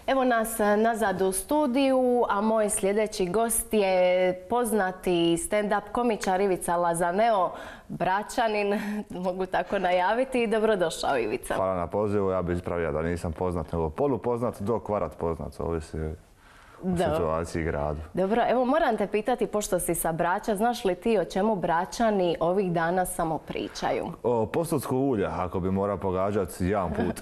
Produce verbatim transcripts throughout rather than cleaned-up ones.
Evo nas nazad u studiju, a moj sljedeći gost je poznati stand-up komičar Ivica Lazaneo, Bračanin, mogu tako najaviti. Dobrodošao, Ivica. Hvala na pozivu, ja bih ispravio da nisam poznat, nego polupoznat do kvarat poznat, ovisi o situaciji i gradu. Dobro, evo moram te pitati, pošto si sa Brača, znaš li ti o čemu Bračani ovih dana samo pričaju? O postotku ulja, ako bi morao pogađati jedan put.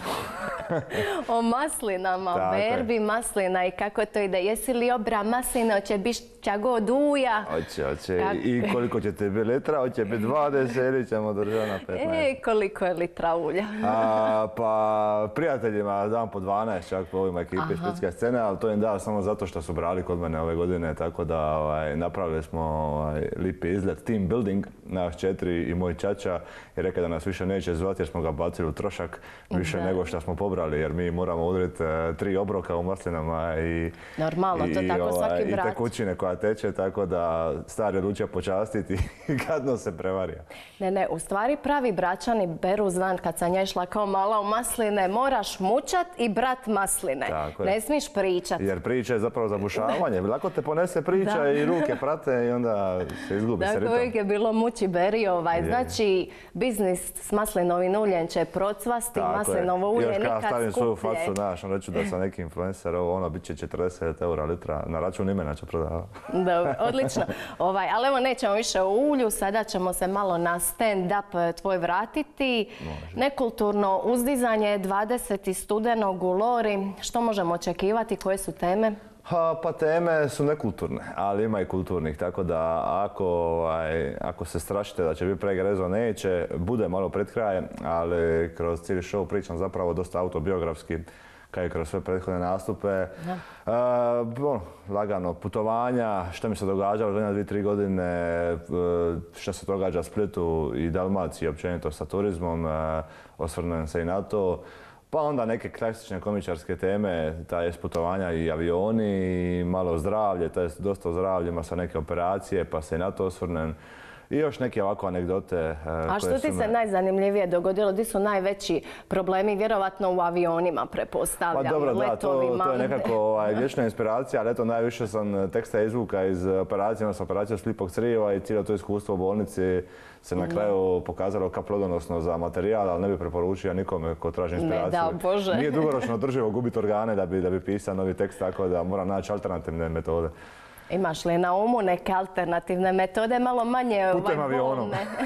O maslinama, o berbi maslina i kako to ide. Jesi li obra maslina, hoće biti god uja? Hoće, hoće. I koliko će te biti litra, hoće biti dvadeset ili ćemo držati na petnaest. E, koliko je litra ulja? A, pa prijateljima dam po dvanaest čak po ovim ekipi splitske scene, ali to im da samo zato što su brali kod mene ove godine, tako da ovaj, napravili smo ovaj, lipi izlet, team building, nas četiri i moj čača i rekao da nas više neće zvati jer smo ga bacili u trošak više da. nego što smo pobrali, jer mi moramo udriti uh, tri obroka u maslinama i, normalno, i, to tako ovaj, svaki brat. i tekućine koja teče, tako da stari ruča počastiti i gadno se prevarija. Ne, ne, u stvari pravi Bračani beru zvan kad sam ja išla kao mala u masline, moraš mučat i brat masline. Tako ne je. Smiješ pričat. Jer priča je zapravo zabušavanje. Lako te ponese priča da. i ruke prate i onda se izgubi se ritam. Dakle, uvijek je bilo muči beri ovaj. Znači, biznis s maslinovim uljem će procvasti, tako maslinovo ulje nikad skuplje. Još kada stavim svoju facu, znaš, reću da sam neki influencer, ovo ono bit će četrdeset eura litra, na račun imena će prodavati. Dobro, odlično. Ovaj, ali evo nećemo više o ulju, sada ćemo se malo na stand-up tvoj vratiti. Može. Nekulturno uzdizanje dvadesetog studenog u Lori. Što možemo očekivati, koje su teme? Ha, pa teme su nekulturne, ali ima i kulturnih, tako da ako, ovaj, ako se strašite da će biti pregrezo, neće, bude malo pred krajem, ali kroz cijeli show pričam zapravo dosta autobiografski, kao i kroz sve prethodne nastupe. Uh, ono, lagano, putovanja, što mi se događalo zadnje dvije, tri godine, uh, što se događa u Splitu i Dalmaciji, općenito sa turizmom, uh, osvrnem se i na to. Pa onda neke klasične komičarske teme, ta je putovanja i avioni, i malo zdravlje, to je dosta o zdravljima sa neke operacije, pa se i na to osvrnem. I još neke ovako anegdote. A što ti se najzanimljivije dogodilo? Gdje su najveći problemi? Vjerovatno u avionima, prepostavljam, pa dobro, da, to, to je nekako ovaj, vječna inspiracija, ali eto, najviše sam teksta izvuka iz operacije, odnosno operacije slipog crijeva i cijelo to iskustvo u bolnici se na kraju pokazalo kao plodonosno za materijal, ali ne bi preporučio nikome ko traži inspiraciju. Ne, da, Bože. Nije dugoročno održivo gubiti organe da bi, da bi pisao novi tekst, tako da moram naći alternativne metode. Imaš li na umu neke alternativne metode, malo manje... Putem avionom.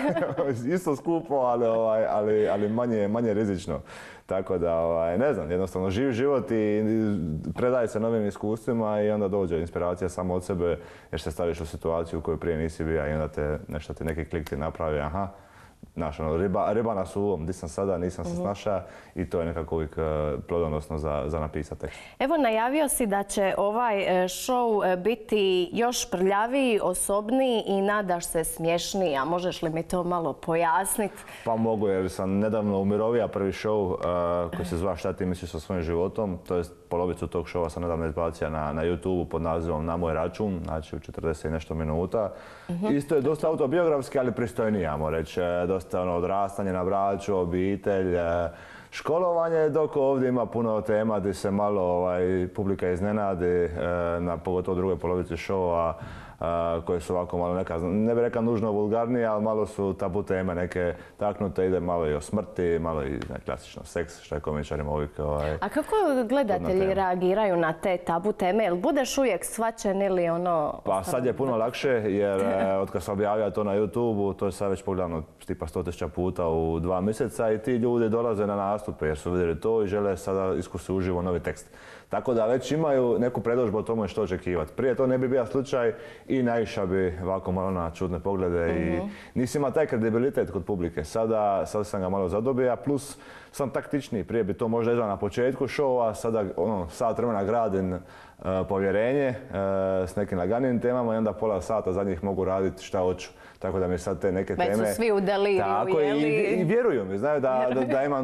Isto skupo, ali, ali, ali manje, manje rizično. Tako da, ovaj, ne znam, jednostavno živi život i predaje se novim iskustvima i onda dođe inspiracija samo od sebe jer se staviš u situaciju u kojoj prije nisi bio i onda te nešto ti neki klik ti napravi, aha. Znaš, ono, riba, riba na suvom, gdje sam sada, nisam se snašao i to je nekako uvijek uh, plodonosno za, za napisati tekst. Evo, najavio si da će ovaj show biti još prljaviji, osobniji i nadaš se smješniji, a možeš li mi to malo pojasniti? Pa mogu, jer sam nedavno umirovio prvi show uh, koji se zva Šta ti misliš sa svojim životom, to je polovicu tog showa sam nedavno izbacio na, na YouTube pod nazivom Na moj račun, znači u četrdeset i nešto minuta. Uh-huh. Isto je dosta autobiografski, ali pristojniji, ajmo reći. Dosta ono, odrastanje na Braču, obitelj, školovanje, dok ovdje ima puno tema gdje se malo ovaj, publika iznenadi, na pogotovo drugoj polovici showa, koje su ovako malo neka, ne bih rekao nužno vulgarnije, ali malo su tabu teme neke taknute, ide malo i o smrti, malo i ne, klasično seks, što je komičarima uvijek... Ovaj, a kako gledatelji reagiraju na te tabu teme? Jel budeš uvijek shvaćen ili ono... Pa sad je puno lakše, jer od kad sam objavio to na YouTube-u, to je sad već pogledano tipa sto tisuća puta u dva mjeseca i ti ljudi dolaze na nastupe jer su vidjeli to i žele sada iskusiti uživo novi tekst. Tako da već imaju neku predodžbu o tome što očekivati. Prije to ne bi bio slučaj i naišao bi ovako malo na čudne poglede uh-huh. i nisi ima taj kredibilitet kod publike. Sada, sada sam ga malo zadobio, plus sam taktičniji. Prije bi to možda izgleda na početku showa, sada ono, sat vremena gradim uh, povjerenje uh, s nekim laganim temama i onda pola sata za njih mogu raditi šta hoću. Tako da mi sad te neke teme... Već su svi u deliriju, tako, jeli? I, i vjeruju mi, znaju da, da, da imam dobro namjeru.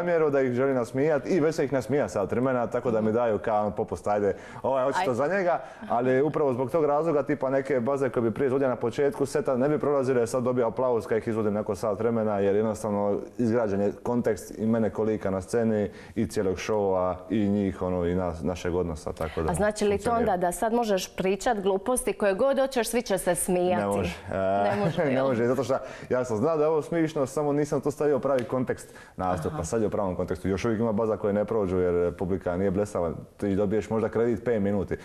namjeru da ih želi nasmijati i već se ih nasmija sat vremena, tako da mi daju kao popust, ajde, ovaj očito za njega, ali upravo zbog tog razloga tipa neke baze koje bi prije izvodio na početku seta ne bi prolazile, jer sad dobija aplauz kad ih izvodim neko sat vremena, jer jednostavno izgrađen je kontekst i mene kolika na sceni i cijelog šova i njih ono, i nas, našeg odnosa, tako da... A znači li to onda da sad možeš pričat gluposti koje god hoćeš, svi će se smijati? Ne može. Ne može, ne može, zato što ja sam znao da je ovo smišno, samo nisam to stavio pravi kontekst nastupa. Aha. Sad je u pravom kontekstu. Još uvijek ima baza koje ne prođu jer publika nije blesava. Ti dobiješ možda kredit pet minuti.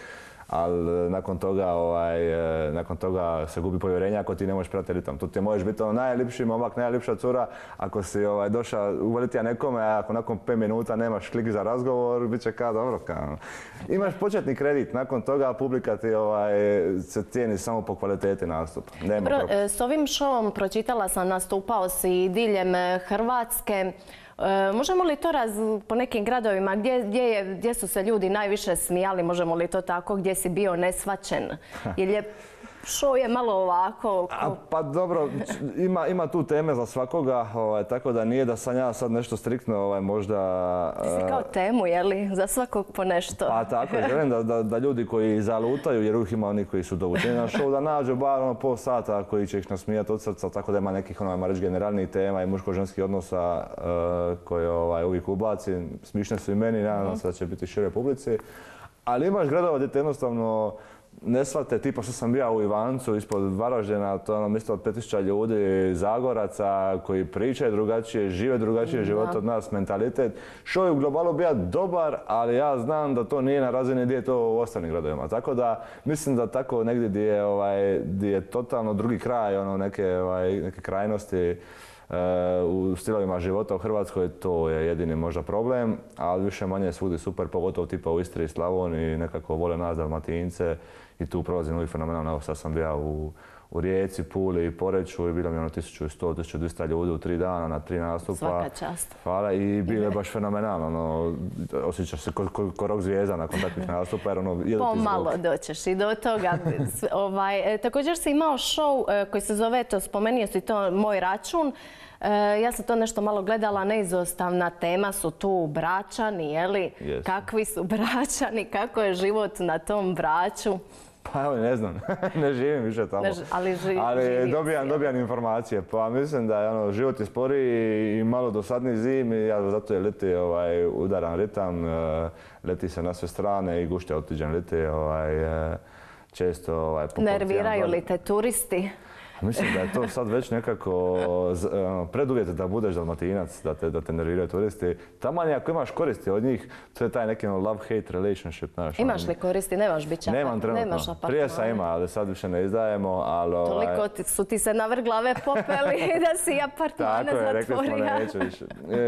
Ali nakon toga, ovaj, nakon toga se gubi povjerenje ako ti ne možeš pratiti ritam. Tu ti možeš biti ono najljepši momak, najljepša cura. Ako si ovaj, došao uvelitija nekome, a ako nakon pet minuta nemaš klik za razgovor, bit će kao dobro. Kao. Imaš početni kredit, nakon toga publika ti ovaj, se cijeni samo po kvaliteti nastupa. Nema Dobro, s ovim šovom pročitala sam, nastupao si diljem Hrvatske. E, možemo li to raz, po nekim gradovima, gdje, gdje, je, gdje su se ljudi najviše smijali, možemo li to tako, gdje si bio nesvaćen? Jer je show je malo ovako... A, pa dobro, ima, ima tu teme za svakoga, ovaj, tako da nije da sam ja sad nešto striktno ovaj, možda... Ti si kao temu, je li? Za svakog po nešto. Pa tako, želim da, da, da ljudi koji zalutaju, jer uvijek ima oni koji su dovučeni na show, da nađu bar ono pol sata koji će ih nasmijati od srca, tako da ima nekih ono, reći, generalnih tema i muško-ženskih odnosa uh, koje ovaj, uvijek ubacim. Smišne su i meni, nadam se da će biti široj publici. Ali imaš gradova gdje te jednostavno ne shvate, tipa što sam bio u Ivancu ispod Varaždina, to je ono mjesto od pet tisuća ljudi, Zagoraca koji pričaju drugačije, žive drugačije život od nas, mentalitet. Show je u globalu bio dobar, ali ja znam da to nije na razini gdje je to u ostalim gradovima. Tako da mislim da tako negdje gdje je, ovaj, gdje je totalno drugi kraj, ono, neke, ovaj, neke krajnosti uh, u stilovima života u Hrvatskoj, to je jedini možda problem, ali više manje svugdje super, pogotovo tipa u Istri i Slavoniji, nekako vole nas Dalmatince. I tu prolazim uvijek fenomenalno. Evo sad sam bio u, u Rijeci, Puli i Poreču i bilo mi ono tisuću sto do tisuću dvjesto ljudi u tri dana na tri nastupa. Svaka čast. Hvala i bilo je baš fenomenalno. Ono, osjećaš se ko, ko, ko rock zvijezda nakon takvih nastupa. Jer ono, pomalo doćeš i do toga. ovaj, također si imao show koji se zove, to spomenio si to, Moj račun. E, ja sam to nešto malo gledala, neizostavna tema su tu Bračani, je li? Yes. Kakvi su Bračani, kako je život na tom Braču? Pa evo, ne znam, ne živim više tamo. Ne, ali ži, ali dobijam, dobijam informacije, pa mislim da je ono, život je sporiji i malo dosadniji zim i ja zato je leti ovaj, udaran ritam, leti se na sve strane i gušće otiđen leti, ovaj, često... Ovaj, nerviraju li te turisti? Mislim da je to sad već nekako preduvjet da budeš Dalmatinac, da te, da te nerviraju turisti. Taman ako imaš koristi od njih, to je taj neki love-hate relationship. Znaš, imaš li koristi? Nemaš bića? Nemam trenutno. Nemaš apartmana? Prije sam ima, ali sad više ne izdajemo. Ali, toliko ti, su ti se na vrh glave popeli da si apartmane zatvorio. Tako je, rekli smo neću više.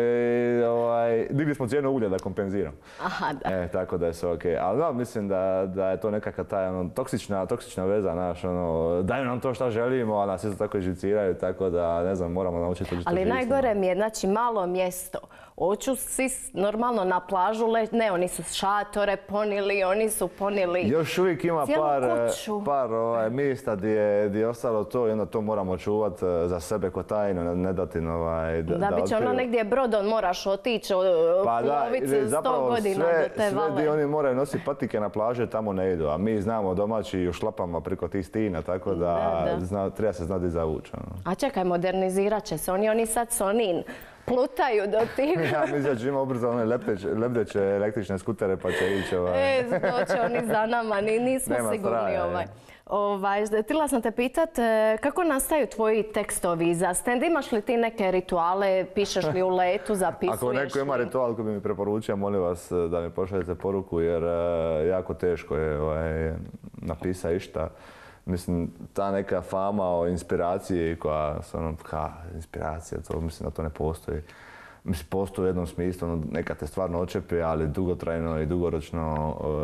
E, ovaj, digli smo cijenu ulja da kompenziram. Aha, da. E, tako da je sve okej. Okay. Ali da, mislim da, da je to nekakva taj ono, toksična, toksična veza, znaš, ono, daju nam to što želimo, a nas isto tako živciraju, tako da, ne znam, moramo naučiti što ali najgore mi je, znači, malo mjesto. Hoću svi normalno na plažu, ne, oni su šatore ponili, oni su ponili još uvijek ima par, kuću. par ovaj, mjesta gdje je ostalo to i onda to moramo čuvati za sebe ko tajno, ne dati ovaj, da, da, da bit će ono negdje brodom moraš otići, pa plovice sto godina sve, do te vale. Sve gdje oni moraju nositi patike na plaže, tamo ne idu, a mi znamo domaći u šlapama preko tih stina, tako da, da, da. Zna, treba se znati zavući. Ono. A čekaj, modernizirat će se, oni, oni sad Sonin plutaju do tih. Ja mislim da će ima ubrzo one lebdeće, lebdeće električne skutere pa će ići ovaj. E, doće oni za nama, nismo nema sigurni straje, ovaj. Ovaj, htjela sam te pitat, kako nastaju tvoji tekstovi za stand? Imaš li ti neke rituale, pišeš li u letu, zapisuješ Ako neko ima ritual koji bi mi preporučio, molim vas da mi pošaljete poruku jer jako teško je ovaj, napisati išta. Mislim, ta neka fama o inspiraciji koja su ono, ka, inspiracija, to mislim da to ne postoji. Mislim, postoji u jednom smislu, ono, neka te stvarno očepi, ali dugotrajno i dugoročno uh,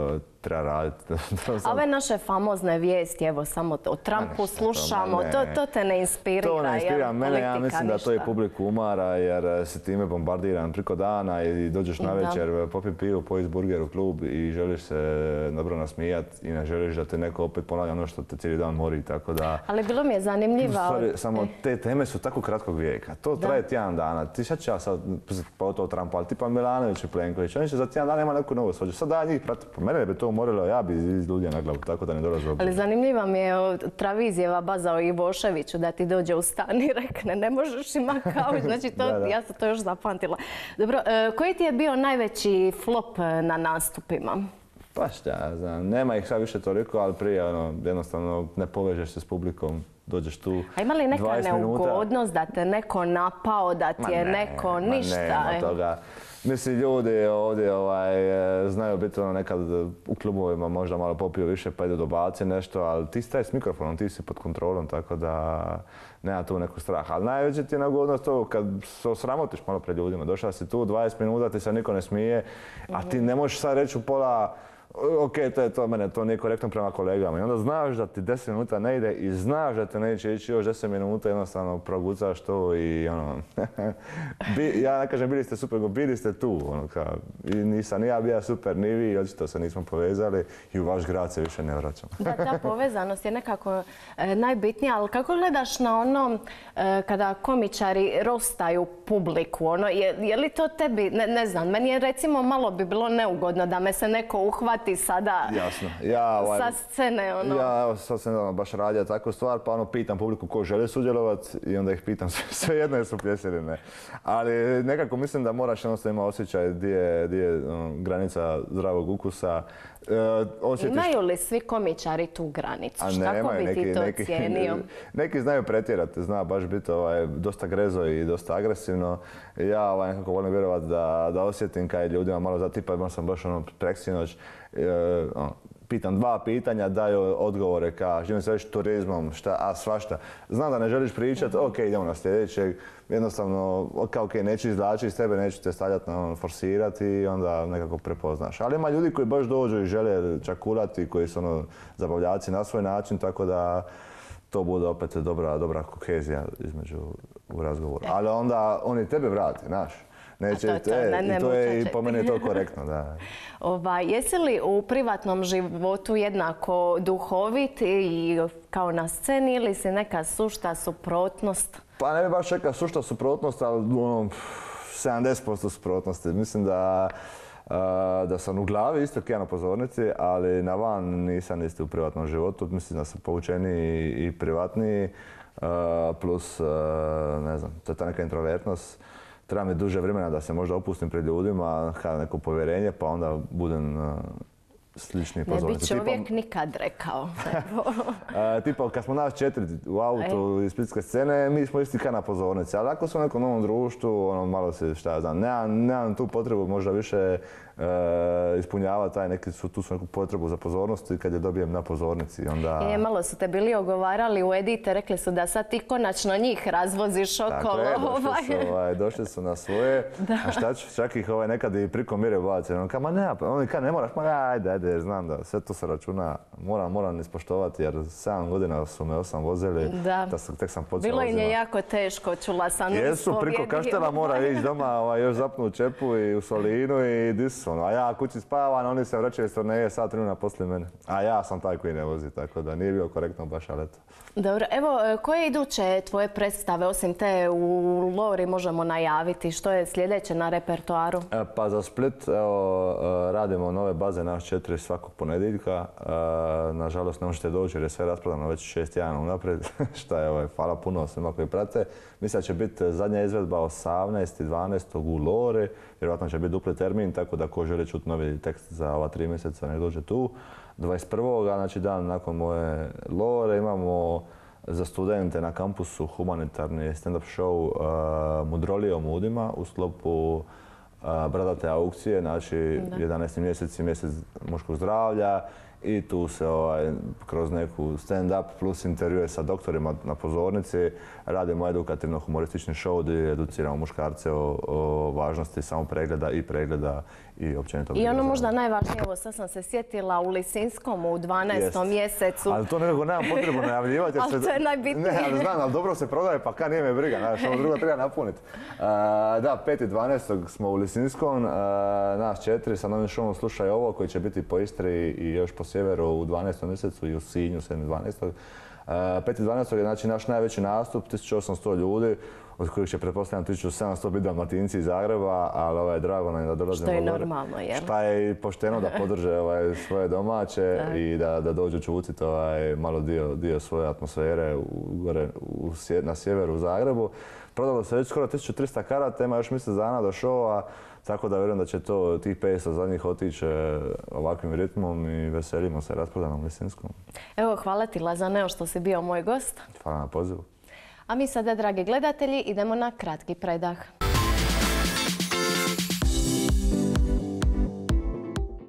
treba raditi. A ove naše famozne vijesti, evo samo o Trumpu slušamo, to, to te ne inspirira? To ne inspirira mene, ja mislim da to i publiku umara jer si time bombardiran preko dana i dođeš na večer, popi pivu, pojesti burger u klub i želiš se dobro nasmijati i ne želiš da te neko opet ponavlja ono što te cijeli dan mori, tako da... Ali bilo mi je zanimljivo... Samo te teme su tako kratkog vijeka, to traje tjedan dana. Ti sad će ja sad, pa to Trumpa, ali tipa Milanović i Plenković, oni će za tjedan dana ima neku novu svođu. Sad da njih prati, po mene bi to umorilo, ja bi iz ljudja na glavu, tako da ne dolaze obzir. Ali zanimljiva mi je Travizijeva baza o Ivoševiću da ti dođe u stan i rekne ne možeš ima kauč, znači to, da, da. Ja sam to još zapamtila. Dobro, koji ti je bio najveći flop na nastupima? Pa šta ja znam, nema ih sad više toliko, ali prije ono, jednostavno ne povežeš se s publikom, dođeš tu A ima li neka neugodnost da te neko napao, da ti je ne, neko ništa? Nema toga. Mislim, ljudi ovdje ovaj, znaju biti ono nekad u klubovima možda malo popiju više pa idu dobaci nešto, ali ti staješ s mikrofonom, ti si pod kontrolom, tako da nema tu neku strah. Ali najveće ti je neugodnost to kad se osramotiš malo pred ljudima. Došla si tu, dvadeset minuta ti se niko ne smije, a ti ne možeš sad reći u pola ok, to je to, mene to nije korektno prema kolegama. I onda znaš da ti deset minuta ne ide i znaš da te neće ići još deset minuta, jednostavno progucaš to i ono... ja ne kažem bili ste super, go bili ste tu, ono kao, i nisam ni ja bio super, ni vi, očito se nismo povezali i u vaš grad se više ne vraćamo. Da, ta povezanost je nekako e, najbitnija, ali kako gledaš na ono e, kada komičari rostaju publiku, ono, je, je li to tebi, ne, ne znam, meni je recimo malo bi bilo neugodno da me se neko uhvati sada Jasno. Ja, ovaj, sa scene, ono. Ja, evo, sad sam nedavno baš radio takvu stvar, pa ono, pitam publiku ko želi sudjelovati i onda ih pitam sve jedno jesu pljesi ili ne. Ali nekako mislim da moraš jednostavno imati osjećaj gdje je, gdje je um, granica zdravog ukusa. E, osjetiš... Imaju li svi komičari tu granicu? A ne, kako bi neki, ti to neki, cijenio? Neki znaju pretjerati, zna baš biti ovaj, dosta grezo i dosta agresivno. Ja ovaj, nekako volim vjerovati da, da osjetim kaj ljudima malo zatipa, imao sam baš ono preksinoć. E, ono, pitam dva pitanja, daju odgovore ka živim se već turizmom, šta, a svašta. Znam da ne želiš pričati, ok, idemo na sljedećeg. Jednostavno, kao ok, neću izvlačiti iz tebe, neću te stavljati na ono, forsirati i onda nekako prepoznaš. Ali ima ljudi koji baš dođu i žele čakulati, koji su ono, zabavljaci na svoj način, tako da to bude opet dobra, dobra kohezija između u razgovoru. Ali onda oni tebe vrati, znaš. Neće, to, to, e, ne, ne, i to je i po meni to korektno, da. Ova, jesi li u privatnom životu jednako duhovit i kao na sceni ili si neka sušta suprotnost? Pa ne bi baš neka sušta suprotnost, ali ono, sedamdeset posto suprotnosti. Mislim da, da sam u glavi isto kao na pozornici, ali na van nisam isti u privatnom životu. Mislim da sam poučeniji i privatniji, plus, ne znam, to je ta neka introvertnost. Treba mi duže vremena da se možda opustim pred ljudima, kada neko povjerenje, pa onda budem uh, slični pozornici. Ne bi čovjek tipa, nikad rekao. uh, tipa, kad smo nas četiri u autu iz splitske scene, mi smo isti kao na pozornici. Ali ako su u nekom novom društvu, ono, malo se, šta ja znam, nemam, nemam tu potrebu možda više uh, ispunjava taj neki, su, tu su neku potrebu za pozornost i kad je dobijem na pozornici, onda... Je, malo su te bili ogovarali u edite, rekli su da sad ti konačno njih razvoziš okolo. Tako je, došli su, ovaj, došli su na svoje, da. A šta ću, čak ih ovaj, nekad i priko mire baci. On kao, ma ne, oni kao, ne moraš, ma ajde, ajde, znam da sve to se računa, moram, moram ispoštovati jer sedam godina su me osam vozili, da. Da sam, tek sam počeo bilo im je jako teško, čula sam. Jesu, priko Kaštela mora ići doma, ovaj, još zapnu u čepu i u Solinu i dis. A ja kući spavam, oni se vraćaju iz turneje sat vremena poslije mene. A ja sam taj koji ne vozi, tako da nije bio korektno baš, ali eto. Dobro, evo, koje iduće tvoje predstave, osim te u Lori, možemo najaviti? Što je sljedeće na repertoaru? E, pa za Split, evo, radimo nove baze, naš četiri svakog ponedjeljka. E, nažalost, ne možete doći jer je sve rasprodano već šest tjedana unaprijed, šta je, ovaj, hvala puno svima koji prate. Mislim da će biti zadnja izvedba osamnaestog dvanaestog u Lori, vjerojatno će biti dupli termin, tako da ko želi čuti novi tekst za ova tri mjeseca nek dođe tu. dvadeset prvog znači dan nakon moje Lore, imamo za studente na kampusu humanitarni stand-up show uh, Mudrolije o mudima u sklopu uh, bradate aukcije, znači da. jedanaesti mjeseci, mjesec muškog zdravlja i tu se ovaj, kroz neku stand-up plus intervjue sa doktorima na pozornici radimo edukativno-humoristični show gdje educiramo muškarce o, o važnosti samopregleda i pregleda i općenito. I ono možda najvažnije, evo sad sam se sjetila u Lisinskom u dvanaestom mjesecu. Ali to nekako nemam potrebu najavljivati. Ali to je najbitnije. Ne, ali znam, ali dobro se prodaje, pa kad nije me briga, znaš, ovo drugo treba napuniti. Uh, da, peti dvanaestog smo u Lisinskom, uh, nas četiri sa novim showom Slušaj ovo, koji će biti po Istri i još po sjeveru u dvanaestom mjesecu i u Sinju sedmi dvanaestog. Uh, peti dvanaestog je znači naš najveći nastup, tisuću osamsto ljudi, od kojih će pretpostavljam tisuću sedamsto biti Dalmatinci iz Zagreba, ali ovaj, drago nam je da dolazimo. Što je normalno, jel? Šta je i pošteno da podrže ovaj, svoje domaće i da, da dođu čuciti ovaj, malo dio, dio svoje atmosfere u, gore u, na sjeveru u Zagrebu. Prodalo se već skoro tisuću trista karata, ima još mjesec dana do šova, tako da vjerujem da će to tih petsto zadnjih otići ovakvim ritmom i veselimo se rasprodanom Lisinskom. Evo, hvala ti Lazaneo što si bio moj gost. Hvala na pozivu. A mi sada, dragi gledatelji, idemo na kratki predah.